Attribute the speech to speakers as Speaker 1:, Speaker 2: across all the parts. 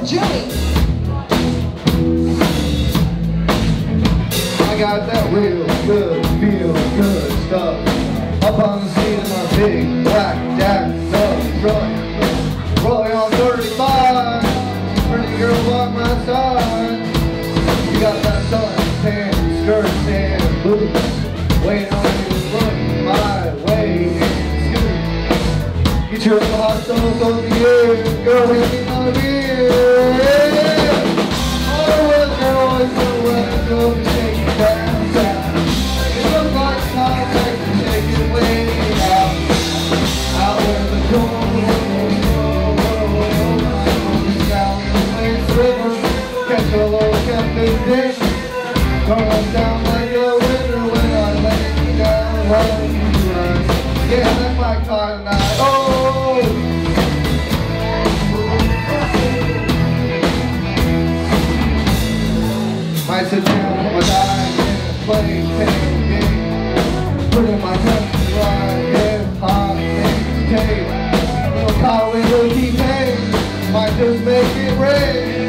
Speaker 1: Joey.
Speaker 2: I got that real good, feel good stuff up on the seat of my big black Jack truck. Rolling on 35, pretty girl by my side. You got that suntan skirt and boots, waiting on you to look my way and scoot. Get your hot stove on the air, girl, hit me my beer. Oh, well, girl, it's the way to go. Going down like a winter when I lay down while you run. Yeah, that's my car tonight. Oh! Might sit down on my dime and play tailgate. Put in my country ride, yeah, hot and tape. Little car window keep paid. Might just make it rain.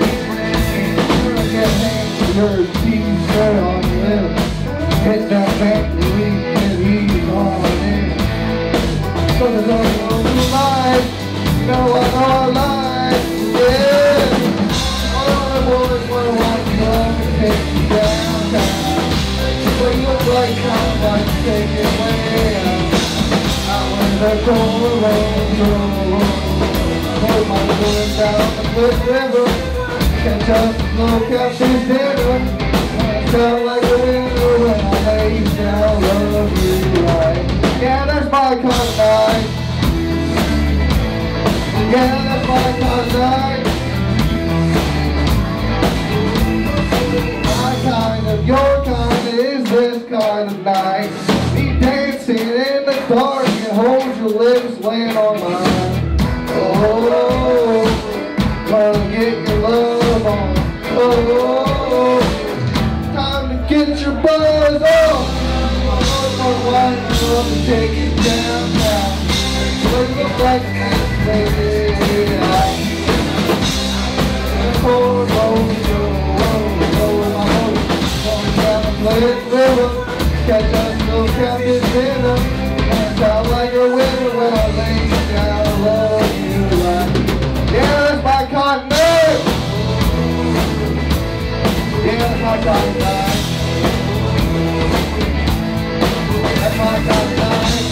Speaker 2: Your t-shirt on the lip, hit that back leak and he's on in. So there's only one life, no one life, yeah. All the boys wanna walk you up and take you downtown. But you look like somebody take it way out when the cold rains roll. Hold my going down the Foot River. Catch up slow captain's dinner. I felt like a winter when I lay down, love you right. Yeah, that's my kind of night. Yeah, that's my kind of night. My kind of, your kind is this kind of night. Me dancing in the dark and hold your lips laying on mine. Oh, gonna get your love on. Oh, time to get your buzz on. Oh, why you love to take it down now? What you look like this, baby? Oh, my boat, going down the Platte River. Catch us no captain dinner. And sound like a winter when I lay down, love you right. Yeah, that's my continent. Yeah, that's my kind of night. That's my kind of night.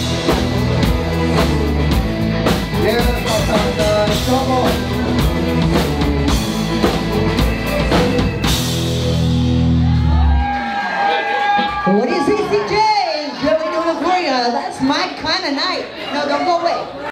Speaker 2: Yeah, that's my kind of night. Come on.
Speaker 1: What do you say, CJ? Joey doing it for you. That's my kind of night. No, don't go away.